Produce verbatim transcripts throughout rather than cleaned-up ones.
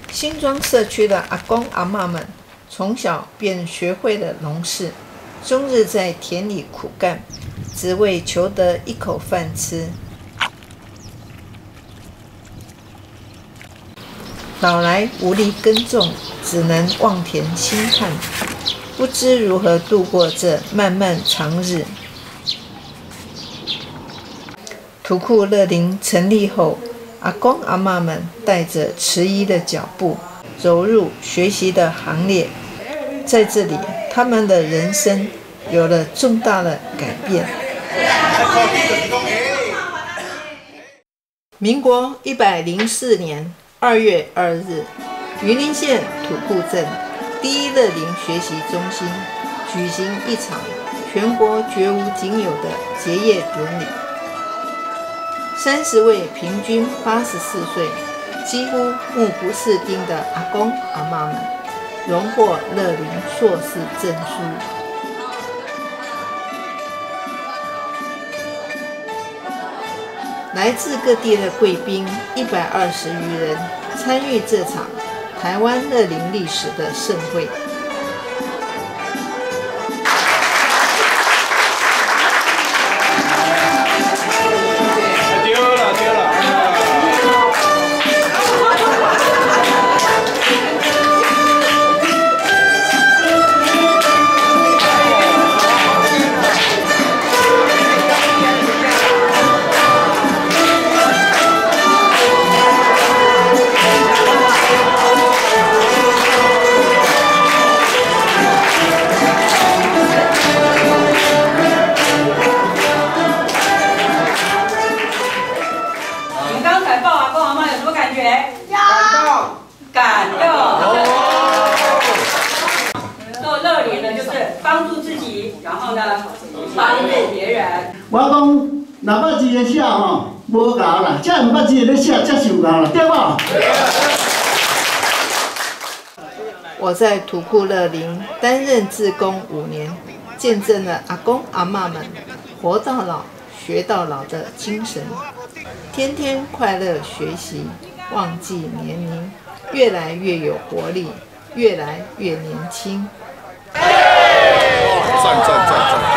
新庄社区的阿公阿嬷们从小便学会了农事，终日在田里苦干，只为求得一口饭吃。老来无力耕种，只能望田兴叹，不知如何度过这漫漫长日。土库乐龄成立后，阿公阿嬷们带着迟疑的脚步，走入学习的行列。在这里，他们的人生有了重大的改变。民国一百零四年二月二日，云林县土库镇第一乐龄学习中心举行一场全国绝无仅有的结业典礼。三十位平均八十四岁、几乎目不识丁的阿公阿嬷们，荣获乐龄硕士证书。来自各地的贵宾一百二十余人参与这场台湾乐龄历史的盛会。 我讲，若捌字的写吼，无够啦，这毋捌字的咧写，才是有够啦，对无？ 我在土库乐龄担任志工五年，见证了阿公阿嬷们活到老、学到老的精神，天天快乐学习，忘记年龄，越来越有活力，越来越年轻。 赞赞赞赞！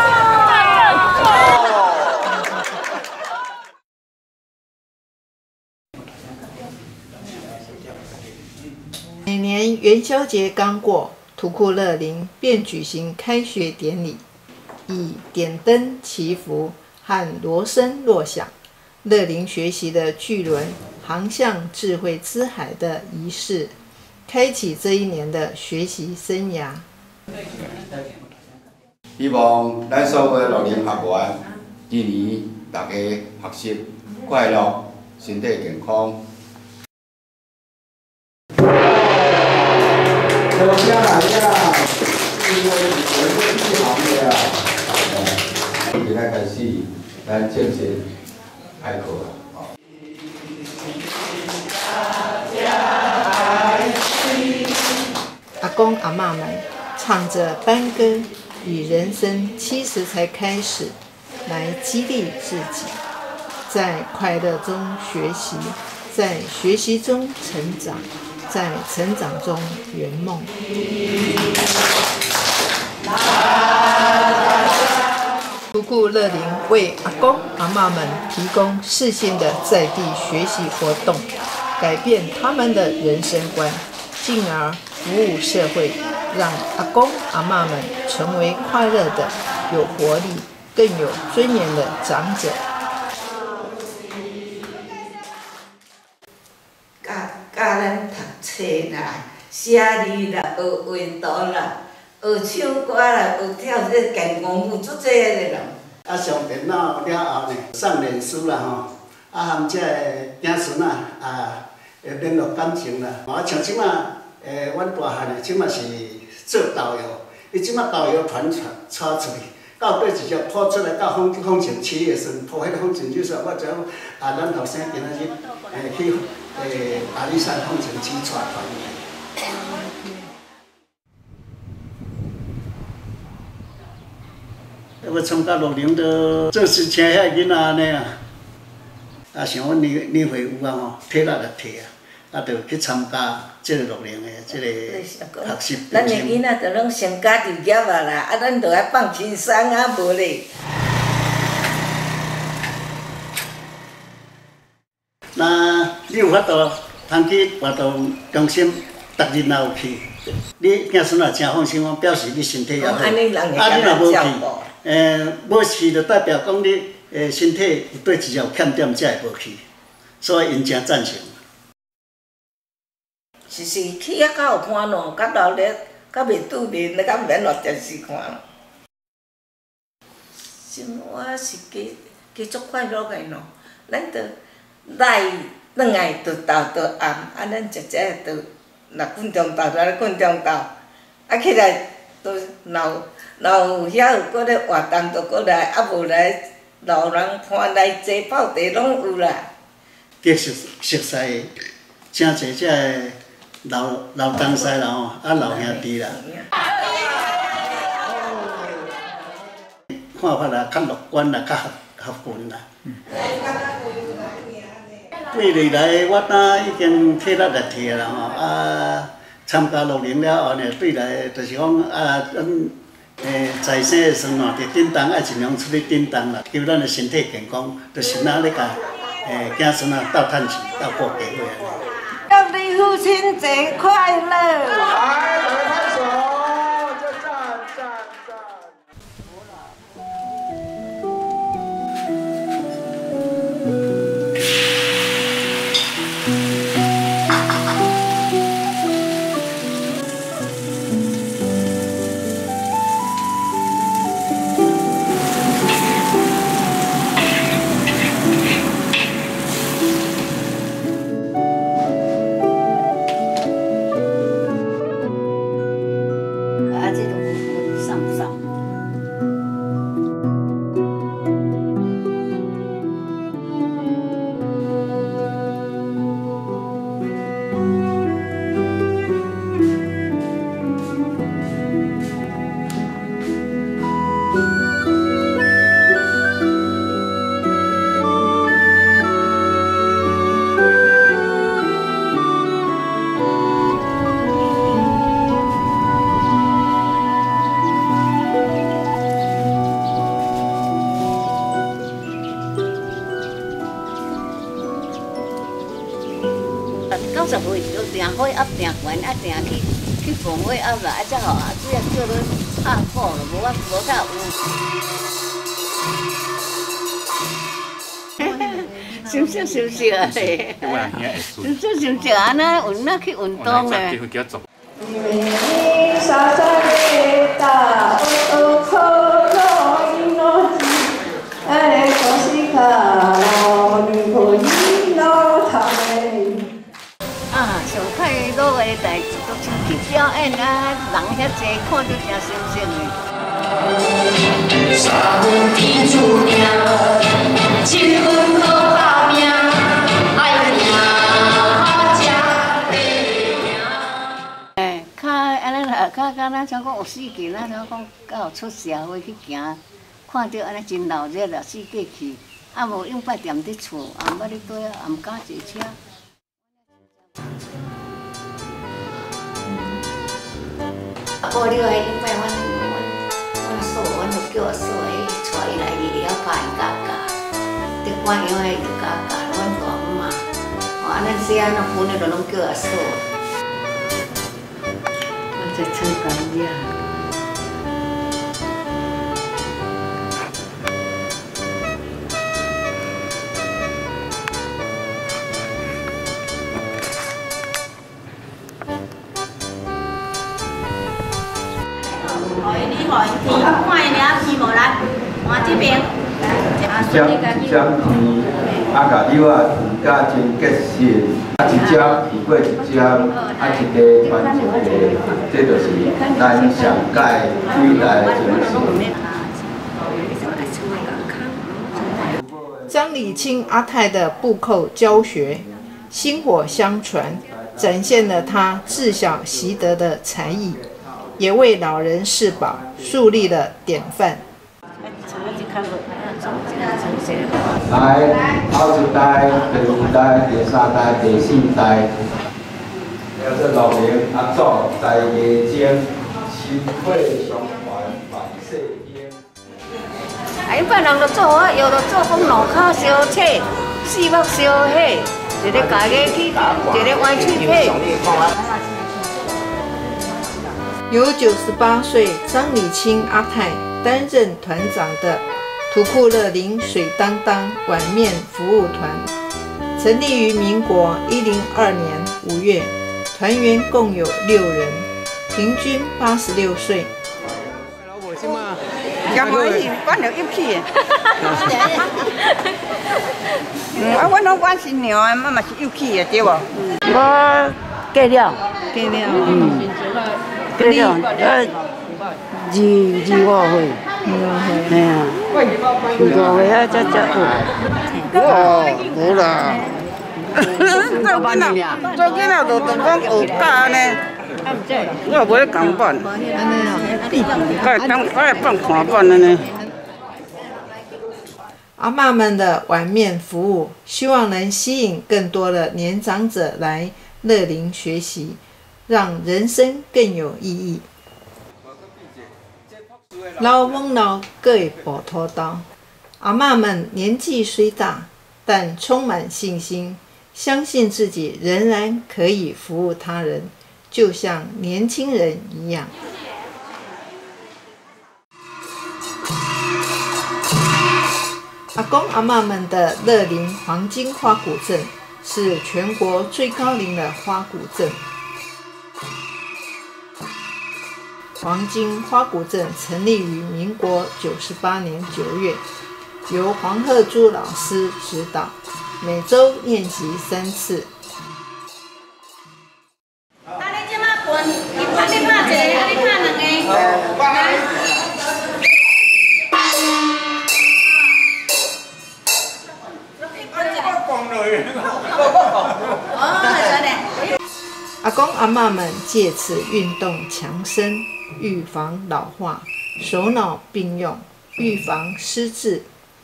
每年元宵节刚过，土库乐龄便举行开学典礼，以点灯祈福和锣声落响，乐龄学习的巨轮航向智慧之海的仪式，开启这一年的学习生涯。 希望咱所有的乐龄学员，今年大家学习快乐，身体健康。 来呀来呀！因为我是第行的啊。 现在开始，咱正式开课了。 阿公阿嬷们唱着班歌，以人生七十才开始来激励自己，在快乐中学习，在学习中成长，在成长中圆梦。土库乐龄为阿公阿嬷们提供适性的在地学习活动，改变他们的人生观，进而服务社会，让阿公阿嬷们成为快乐的、有活力、更有尊严的长者。 教教咱读册啦、写字啦、学画图啦、学唱歌啦、学跳这健康舞足济个咯。 啊，上电脑了后呢，送脸书啦吼，啊含这个囝孙啊，啊会联络感情啦。啊，像即马。诶，阮大汉诶，即马是做导游，伊即马导游团带带出去，到尾直接抛出来到风风景区诶时阵，抛迄个风景区时，我就啊，咱后生今仔日诶去诶阿里山风景区带团。我参加乐龄都做事请遐囡仔安尼啊，啊，像阮年年岁有啊吼，体力就摕啊。 啊，就去参加即个乐龄的即个学习中咱的心。 囡仔就拢成家立业啊啦，啊，咱就爱放轻松啊，无咧。 那你有法度通去活动中心，逐日若有去，你囝孙也真放心，讲表示你身体也好。 安尼人会啊，你甲咱照若无去， 顾。 诶，无去就代表讲你诶身体有对一有欠点，才会无去。所以因真赞成。 是是去啊，较有欢乐，较热闹，较袂拄面，较毋免落电视看咯。生活是加加足快乐个喏，咱着来转来着到着暗，啊，咱食食着若困中昼就咧困中昼，啊起来着若若有遐有搁咧活动着搁来，啊无来老人伴来坐泡茶拢有啦。 结熟熟悉真侪只个老老东西啦吼，啊老兄弟啦，看法啦较乐观啦，较合合群啦。对未来我当已经体力来摕啦吼，啊参加乐龄了后呢，对来就是讲啊咱诶在生的生活伫振动，爱尽量出去振动啦，求咱的身体健康，就是哪咧甲诶囝孙啊斗趁钱、斗过家伙安尼。 祝你父亲节快乐！ 来，来拍手，就赞赞赞。 九十岁就订火压订悬，啊订去去放火压啦，啊才互阿水啊叫你按火咯，无啊无甲有。想想想想啊！想想想想安那运那去运动咧。啊，上快乐的代志都像去表演啊，人遐济，看着真新鲜的。 三分天注定，七分靠打拼，爱拼才会赢。 哎，较安尼啦，较较咱像讲有四季，咱像讲到出社会去行，看到安尼真闹热啦，四界去，啊无永摆踮伫厝，也毋捌咧倒啊，也毋敢坐车。无了迄永摆阮阮阮嫂，阮就叫我嫂去带伊来伊了拍伊教教，伫官样迄就教教，阮大姆嘛，哦安尼细汉那分的就拢叫我嫂。我在参加呀。 你互因听，看因了听无来，换这边。 一针一针甜，啊，甲柳啊甜甲真结实，啊，一针甜过一针，啊，一个传一个，这就是咱上届以来的精神。 张礼清阿泰的布扣教学，薪火相传，展现了他自小习得的才艺，也为老人示宝，树立了典范。 一一来，头一代、第二代、第三代、第四代，了这老名阿祖在夜间心血相传万世英。 啊，一般人就做啊，有的做讲路骹烧切，四目烧火，一个家己去，一个歪嘴皮。 由九十八岁张礼清阿太担任团长的土库乐林水当当碗面服务团，成立于民国一零二年五月，团员共有六人，平均八十六岁。 老婆是嘛？ 甘欢喜，阮就入去的。嗯，啊，阮拢管新娘的，嘛嘛是入去的，对无？我嫁了， 嫁了， 嗯，嫁了，呃，二二五岁，嘿啊，二五岁啊，才才有。哦，无啦。做囡仔，做囡仔就就讲学教安尼。我也袂讲板，我当我也放看板安尼。 阿嬷们的碗面服务，希望能吸引更多的年长者来乐龄学习，让人生更有意义。老翁老各会补土豆，阿嬷们年纪虽大，但充满信心，相信自己仍然可以服务他人，就像年轻人一样。阿公阿嬷们的乐龄黄金花鼓镇是全国最高龄的花鼓镇。黄金花鼓镇成立于民国九十八年九月，由黄鹤珠老师指导，每周练习三次。 啊，你即马分，你拍你拍一个，啊你拍两个。 阿公阿嬷们借此运动强身，预防老化，手脑并用，预防失智。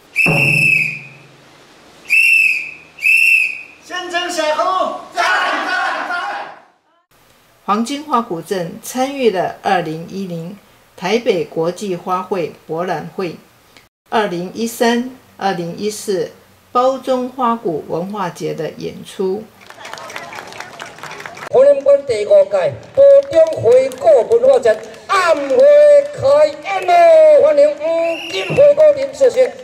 先生小胡，赞赞赞！ 黄金花鼓镇参与了二零一零台北国际花卉博览会、二零一三、二零一四包中花鼓文化节的演出。 花莲县第五届高中花鼓文化节暗会开演咯！欢迎黄金花鼓林谢谢。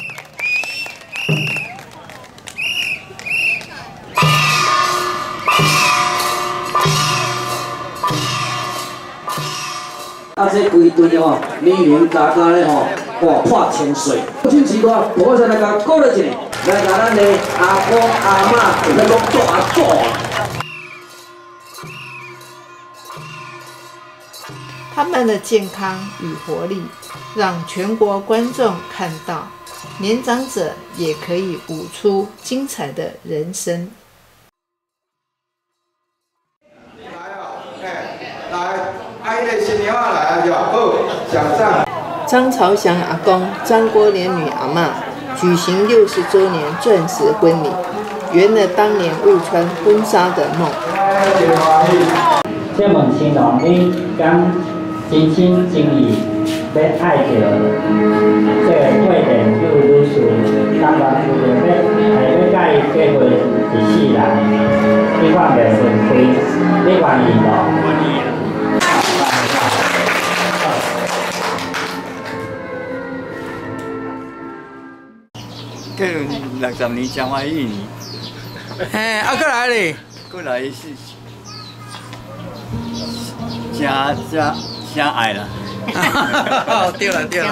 啊，这规队吼，年龄大家咧吼，哇破千岁，真时代，我先来甲鼓励一下，来甲咱的阿公阿嬷，来讲大祝。 他们的健康与活力，让全国观众看到，年长者也可以舞出精彩的人生。 来哦，哎，来，阿姨的新娘啊来啊就好，想上。 张朝祥阿公、张国莲女阿嬷举行六十周年钻石婚礼，圆了当年未穿婚纱的梦。 请问新郎，你敢真心真意要爱着这个贵人女女士，当然有着要系要甲伊结婚一世人，你看袂分开，你愿意无？愿意。 可能六十年将我一年。 嘿，啊，过来咧。 过来是，真真真爱啦。 对了对了。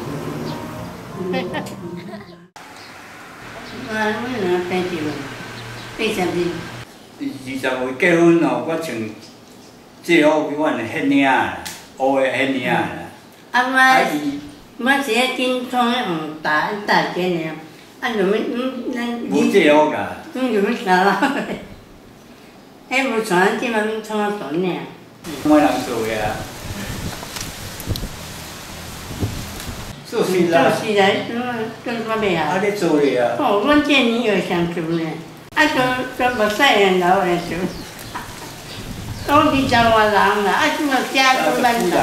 啊，我两八十了，八十二。 二十岁结婚哦，我穿最好比阮的迄领啦，乌的迄领啦。 啊，我我是迄紧装迄红大大件尔。啊，就要嗯，咱无最好噶。 嗯，就要啥啦？迄无穿，即摆要穿啊短尔。 我人做的啊。 做事啦。 做事来，做做咩啊？ 啊，你做哩啊？ 哦，阮这年月上做呢，啊做做目屎人老的做，都二十外人啦，啊做么家都蛮多。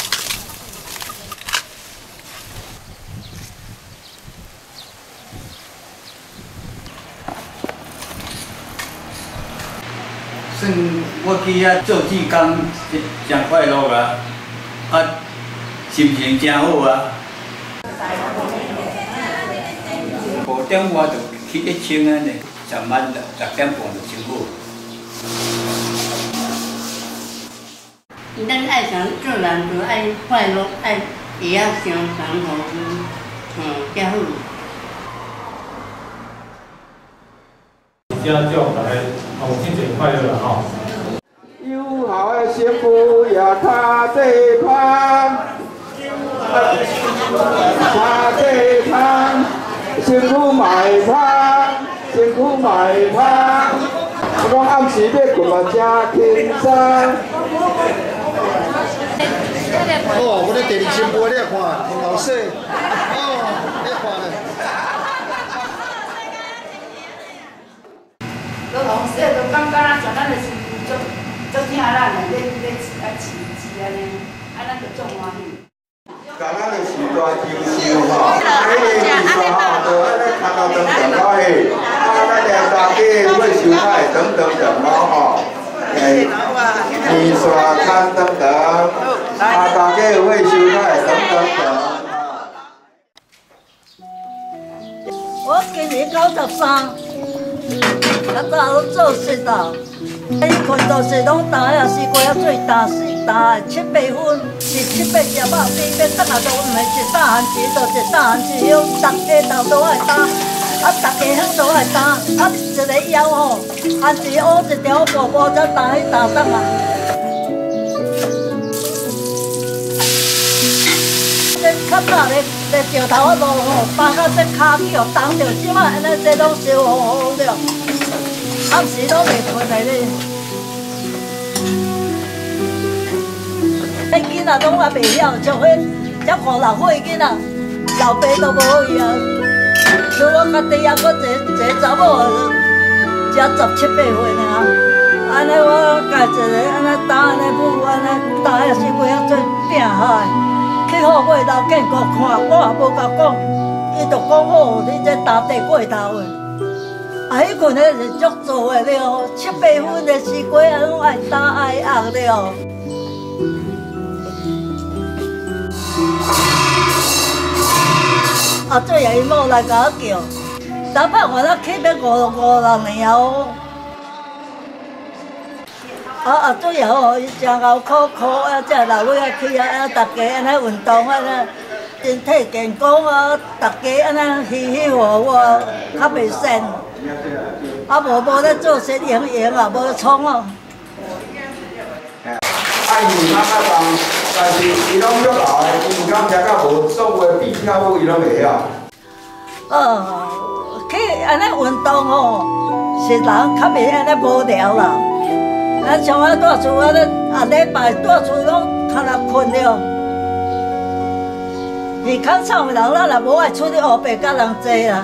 算我去遐做志工，真快乐啊！啊，心情真好啊！五点我就去一清安尼，上班十点半就清好。 咱爱想做人就爱快乐，爱会晓相同互嗯，较好。 家教来，哦，庆节快乐了哈！ 友好的幸福也较健康，较健康，辛苦卖芳，辛苦卖芳。我讲暗时要困嘛真轻松。 哦，我咧第二千部你看，老细，哦，你看咧。 都同时都感觉咱像咱的身躯足足疼咱的，咧咧啊饲饲安尼，啊咱就足欢喜。 刚刚的时段优秀哈，每年比赛哈都安尼看到等等到嘿，啊咱连大家会收派等等等咯吼，诶，比赛看等等，啊大家会收派等等等。 我今年九十三。较早拢做事啦，伊困到是拢打也是过啊做打是打七八分，是七八只肉边要等下都毋是一打番薯，就一打番薯香，逐家头都爱打，啊逐家乡都爱打，啊一个腰吼，番薯乌一条薄薄才打去打档啊。这较早咧咧石头啊路吼，放到这骹去互挡着，即摆安尼这拢烧糊糊了。暗时拢袂困来咧，迄囡仔拢还袂晓，像迄才五六岁囡仔，老爸都无去啊。所以我家己还佫一一个查某，才十七八岁尔。安尼我家一个安尼打安尼舞，安尼打也是为晓做拼下的。去后尾老见国看，我也无甲讲，伊就讲好，你这打地过头的。啊，迄群咧是足做的了，七八分的时过啊，拢爱打爱压了。啊，最后伊某来甲我叫，打拍我那起要五五六年哦。啊啊，最后哦，伊真够苦苦啊，这老尾啊去啊，啊，大家安尼运动啊，身体健康啊，大家安尼喜喜活活，较袂瘦。啊，无无咧做些营营啊，无创哦。 爱伊妈妈讲，但是伊拢足老的，伊毋敢听到无所谓比跳舞，伊拢袂晓。 哦，去安尼运动哦，是人较袂安尼无聊啦。咱像我住厝，安尼啊礼拜住厝拢较若困了。耳孔臭的人，咱也无爱出去黑白甲人坐啦。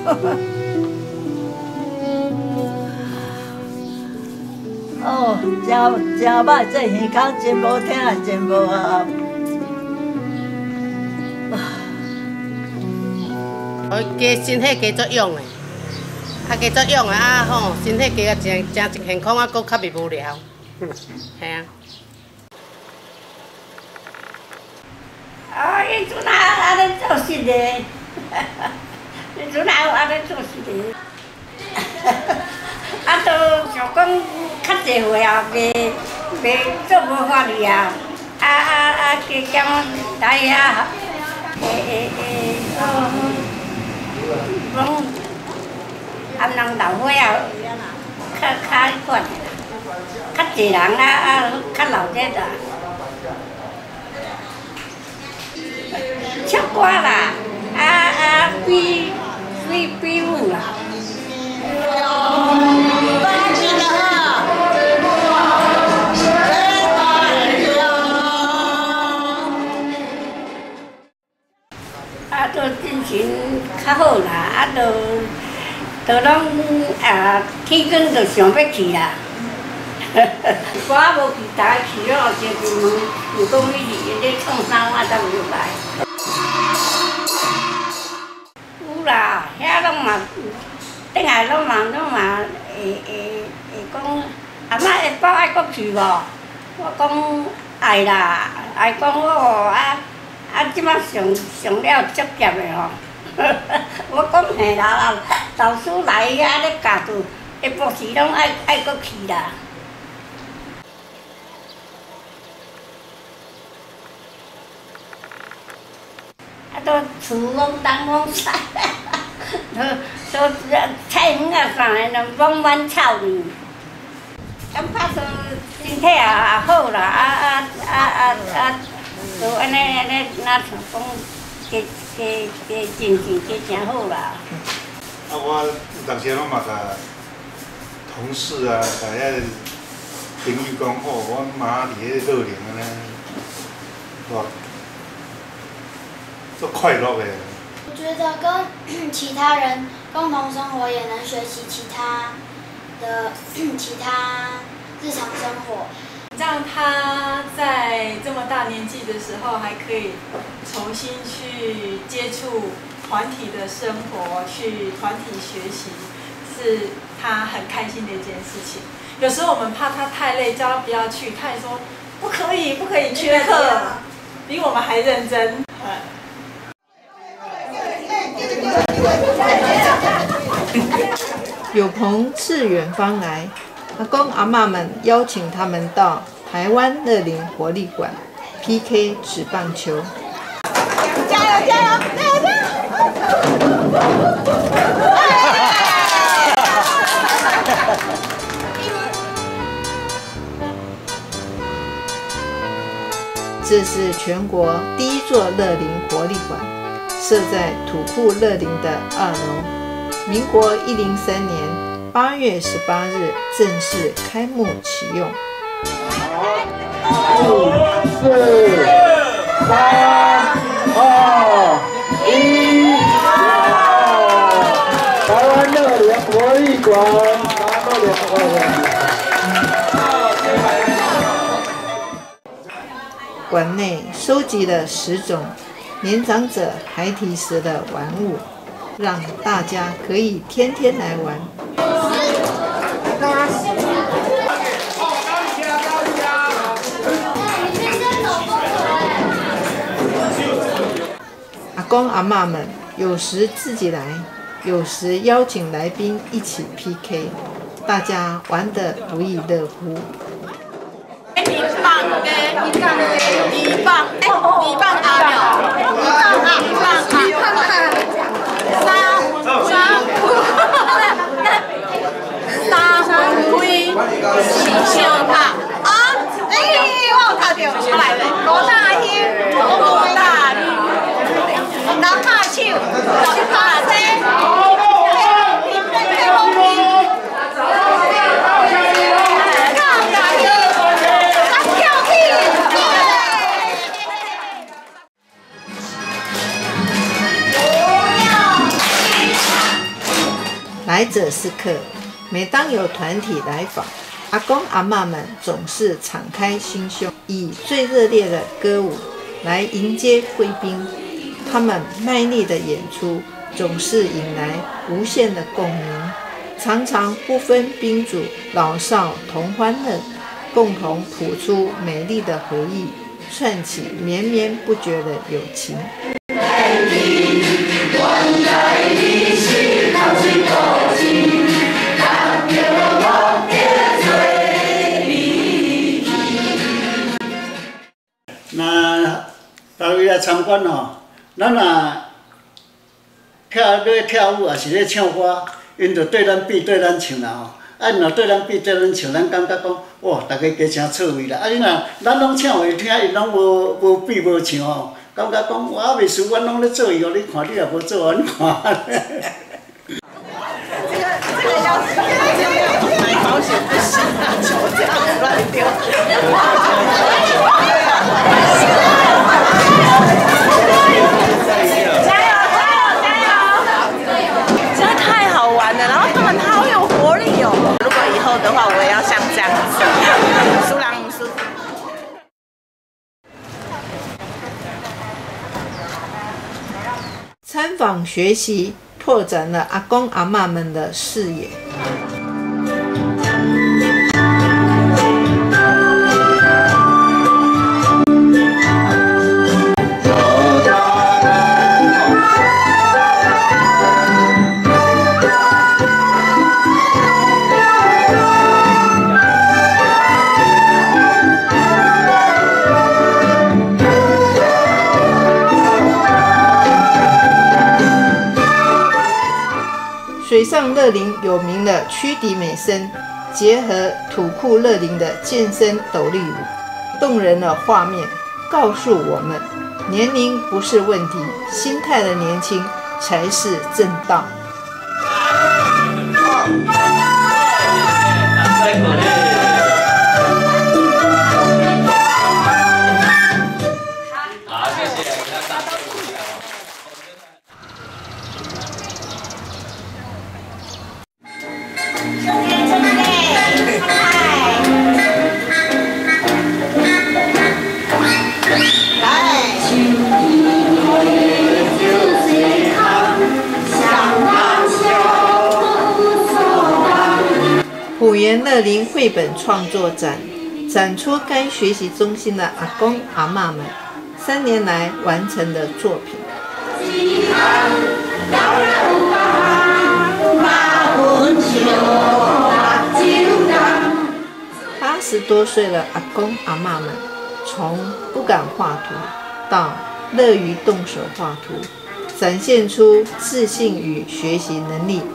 哦，真真歹，这耳孔真无听，真无合。 我加身体加足勇的，啊加足勇的啊吼，身体加个真真健康啊，搁较袂无聊。系啊。 啊，伊阵啊安尼做事的，伊阵啊有安尼做事的。啊，都想讲较济岁后袂袂做无法哩啊！啊啊啊，加减来遐，诶诶诶，讲按人老岁啊，较较款，较济人啊啊，较老者啦，唱歌啦，啊啊，比比比舞啦。 都拢啊天光就想要去啦。我无去，大家去了，就去问，问讲你是咧创啥，我才有来。有啦，遐拢嘛，等下拢嘛拢嘛会会会讲，阿嬷下晡爱搁去无？我讲爱啦，爱讲我哦啊啊，即摆上上了足急的吼。我讲嘿啦，老师来啊咧教书，下晡时拢爱爱搁去啦。啊，都厝拢东拢西，都都菜园啊啥的，都满满草呢。感觉说身体也也好啦，啊啊啊啊啊，就安尼安尼，哪像讲加加加精神加真好啦。 啊，我有时拢嘛甲同事啊，甲遐朋友讲，哦，我妈伫迄乐龄安尼，哇，足快乐的。 我觉得跟其他人共同生活，也能学习其他的其他日常生活。 让他在这么大年纪的时候，还可以重新去接触团体的生活，去团体学习，是他很开心的一件事情。有时候我们怕他太累，叫他不要去，他也说不可以，不可以缺课，比我们还认真。 有朋自远方来，阿公阿嬷们邀请他们到台湾乐龄活力馆 P K 纸棒球。 加油加油加油加油！ 这是全国第一座乐龄活力馆，设在土库乐龄的二楼。民国一零三年八月十八日正式开幕启用。 五、四、三、二、一，台湾乐龄活力馆，台湾乐龄活力馆。 馆内收集了十种年长者孩提时的玩物，让大家可以天天来玩。阿公阿嬷们有时自己来，有时邀请来宾一起 P K， 大家玩得不亦乐乎。 一棒嘅，一棒嘅，一棒，哎，一棒阿了，一棒啊，一棒啊，一棒啊，三三，三分开，四相拍啊！哎，我有看到，我来咧，五大兄，五大女，人拍手，人拍手。 来者是客，每当有团体来访，阿公阿嬷们总是敞开心胸，以最热烈的歌舞来迎接贵宾。他们卖力的演出，总是引来无限的共鸣，常常不分宾主老少同欢乐，共同谱出美丽的回忆，串起绵绵不绝的友情。 那大家来参观吼，咱若跳咧跳舞，也是咧唱歌，因就对咱比对咱唱啦吼。啊，若对咱比对咱唱，咱感觉讲，哇，大家加诚趣味啦。啊，你若咱拢唱会听，伊拢无无比无唱吼，感觉讲我袂输，阮拢咧做伊，互你看，你也无做，阮看。 这个这个要买保险不行啊，球这样乱丢。加油加油加油！真的太好玩了，然后访学习，拓展了阿公阿嬷们的视野。水上乐龄有名的曲笛美声，结合土库乐龄的健身斗笠舞，动人的画面告诉我们，年龄不是问题，心态的年轻才是正道。虎园乐龄绘本创作展展出该学习中心的阿公阿嬷们三年来完成的作品。八十多岁的阿公阿嬷们，从不敢画图到乐于动手画图，展现出自信与学习能力。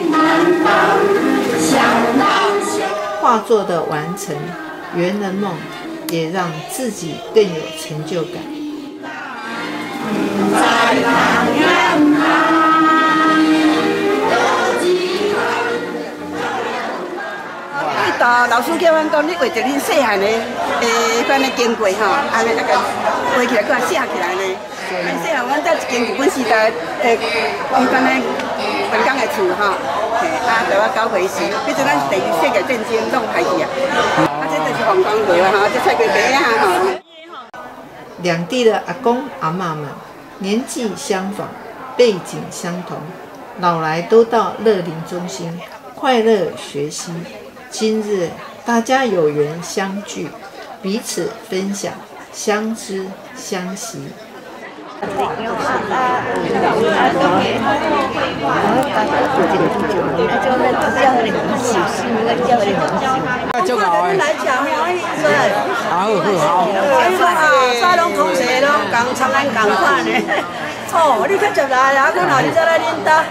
画作的完成，圆了梦，也让自己更有成就感。 迄道老师叫阮讲，你画着恁细汉的诶，款的经过吼，安尼那个画起来，搁写起来呢。细汉阮在一间日本时代诶，迄款的文工的厝吼，嘿，啊，台湾交回时，迄阵咱第二世界战争拢歹去啊，啊，这就是黄光河啊，吼，这菜龟白啊，吼。 两地的阿公阿嬷们年纪相仿，背景相同，老来都到乐龄中心快乐学习。今日大家有缘相聚，彼此分享，相知相惜。 足够诶！ 来吃吼， 好好好。 沙龙同学拢共参咱共款的。哦，你较接来啊，我后日再来恁家。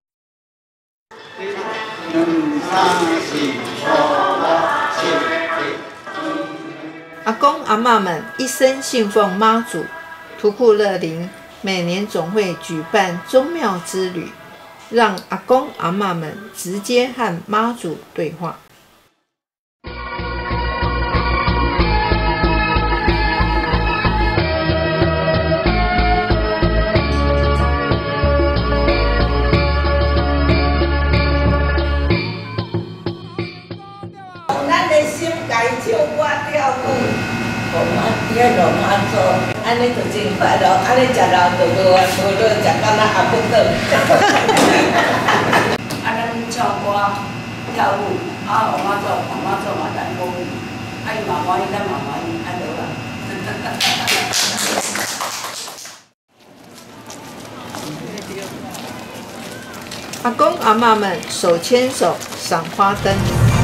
阿公阿嬷们一生信奉妈祖，土库乐龄每年总会举办宗庙之旅，让阿公阿嬷们直接和妈祖对话。 咱的心该唱歌跳舞，我妈爹老妈做，安尼就真快乐，安尼食老就无无落食到咱阿不顿。啊，咱唱歌跳舞，啊，我妈做，我妈做嘛在讲，啊伊嘛满意，咱嘛满意，安就啦。 阿公阿嬷们手牵手赏花灯。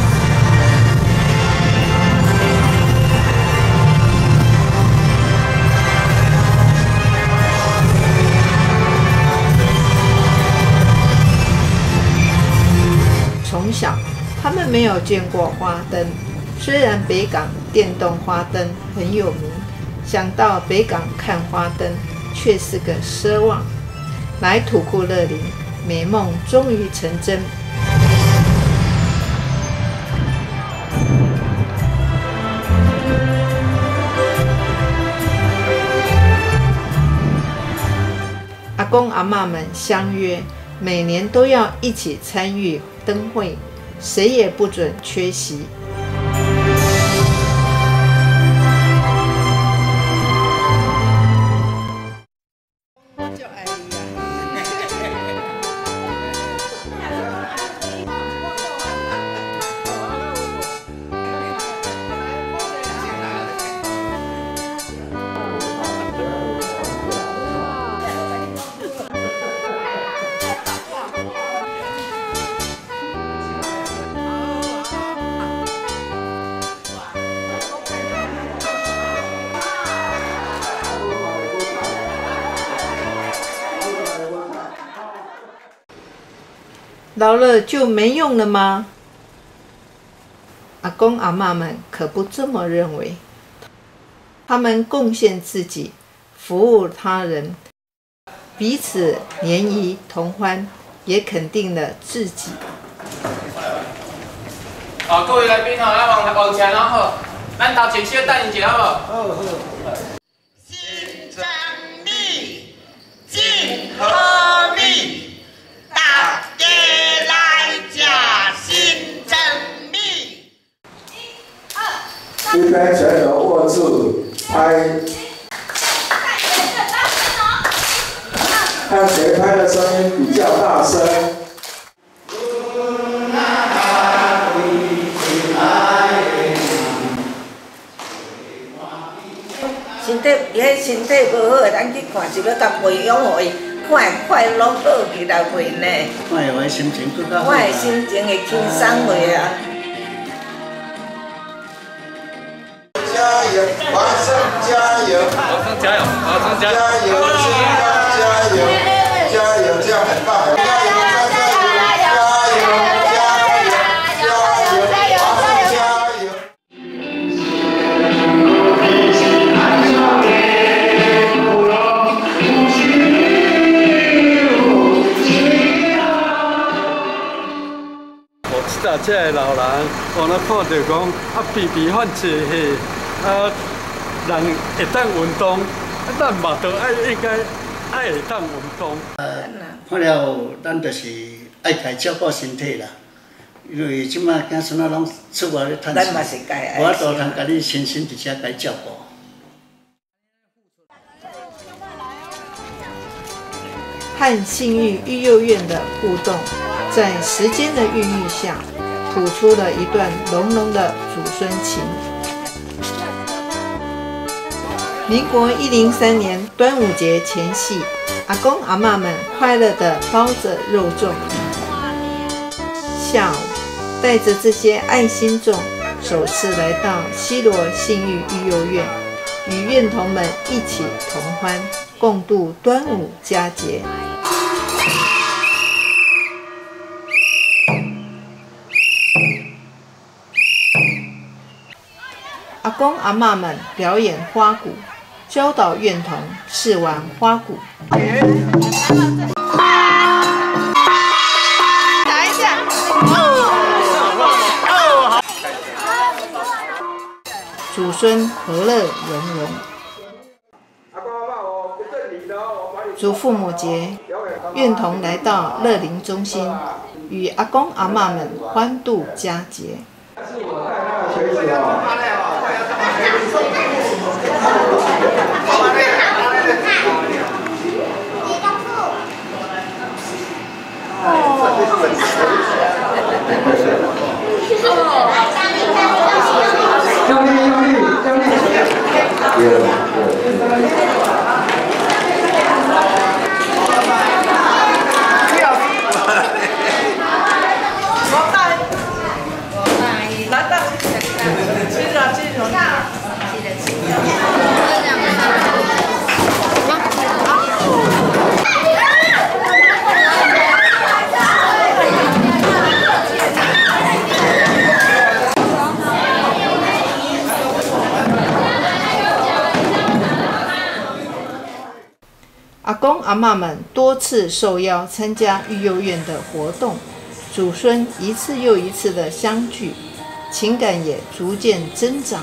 从小，他们没有见过花灯。虽然北港电动花灯很有名，想到北港看花灯却是个奢望。来土库乐龄，美梦终于成真。阿公阿嬷们相约，每年都要一起参与灯会，谁也不准缺席。 老了就没用了吗？阿公阿嬷们可不这么认为，他们贡献自己，服务他人，彼此联谊同欢，也肯定了自己。 哦，各位来宾吼，咱往往前哦好，咱头前小等一下好无？好好。 新增米，进好米，大家来吃新增米。 一边拳头握住，拍，看谁拍的声音比较大声。 身体，伊迄身体无好的，咱去看一个甲培养互伊快快乐乐起来袂呢。 看下我心情更较好。 我的心情会轻松袂啊。 加油，华生加油！ 华生加油！华生加油！ 加油！加油！加油！这样很棒！加油！加油！加油！加油！ 啊，这个老人，我那看到讲啊，皮皮泛济气，啊，人会当运动，啊，咱嘛都爱应该爱会当运动。 呃，看了，咱就是爱家照顾身体啦，因为即马囝孙仔拢出外咧趁钱， 咱嘛是该我都通甲你亲身伫遮甲照顾。 和信义育幼院的互动，在时间的孕育下，谱出了一段浓浓的祖孙情。民国一零三年端午节前夕，阿公阿嬷们快乐地包着肉粽。下午，带着这些爱心粽，首次来到西螺信义育幼院，与院童们一起同欢，共度端午佳节。阿公阿嬷们表演花鼓，教导院童试玩花鼓。 打一下。 祖孙和乐融融。祖父母节，院童来到乐龄中心，与阿公阿嬷们欢度佳节。 用力用力用力！ 阿公阿嬷们多次受邀参加育幼院的活动，祖孙一次又一次的相聚，情感也逐渐增长。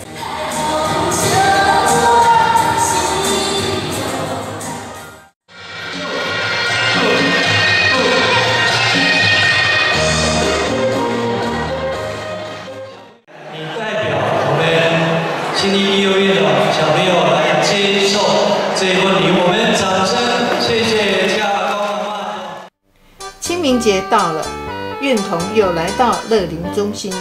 代表我们信义育幼院的小朋友来接受这一份礼物，我们掌声谢谢家公。 清明节到了，院童又来到乐龄中心。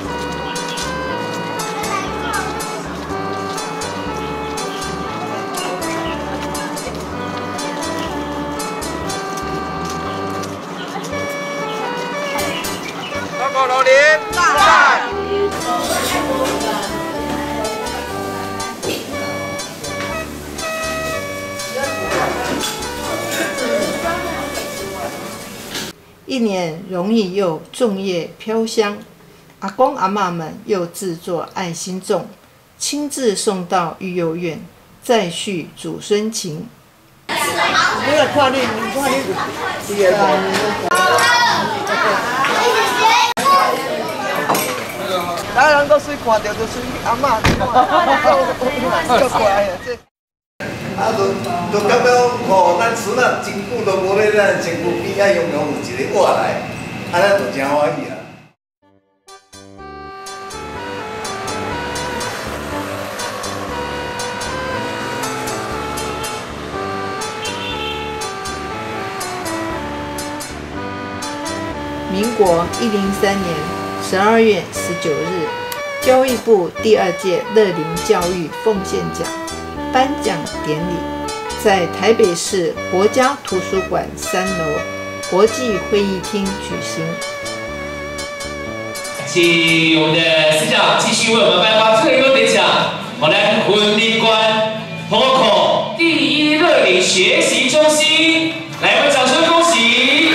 报告老林，在。 一一年容易又粽叶飘香。阿公阿嬷们又制作爱心粽，亲自送到育幼院，再续祖孙情。 你来看你，你看你，是啊。大人都水看到就水阿嬷，足乖啊！ 啊，就就感觉吼，咱孙仔真久都无咧咱身躯边仔用用有一个活来，啊，咱就真欢喜啊！ 民国一零三年十二月十九日，教育部第二届乐龄教育奉献奖颁奖典礼在台北市国家图书馆三楼国际会议厅举行。 请我们的司长继续为我们颁发特优典奖。我来婚礼馆虹口第一乐龄学习中心，来，我们掌声恭喜！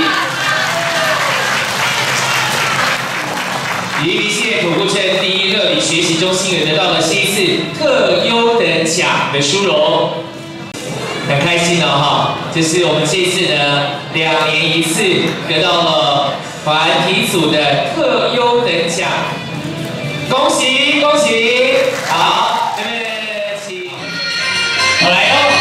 宜宾县土库镇第一乐龄学习中心也得到了新一次特优等奖的殊荣，很开心哦哈！这是我们这次呢两年一次得到了团体组的特优等奖，恭喜恭喜！好，妹妹请，我来哦。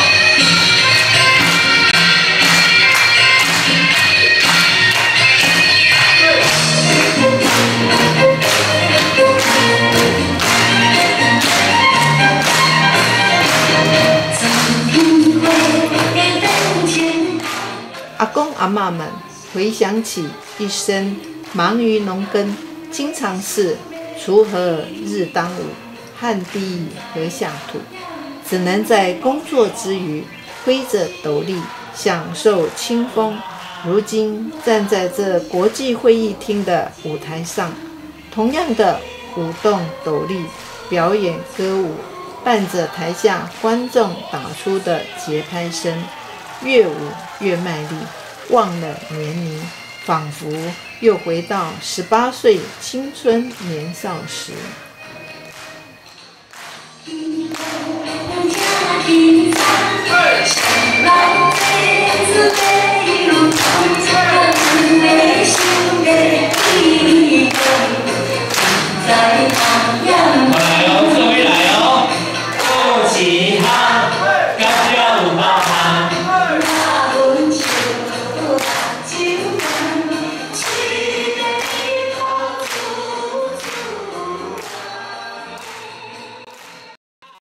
阿公阿嬷们回想起一生忙于农耕，经常是锄禾日当午，汗滴禾下土，只能在工作之余挥着斗笠享受清风。如今站在这国际会议厅的舞台上，同样的舞动斗笠，表演歌舞，伴着台下观众打出的节拍声，越舞越卖力，忘了年龄，仿佛又回到十八岁青春年少时。 家庭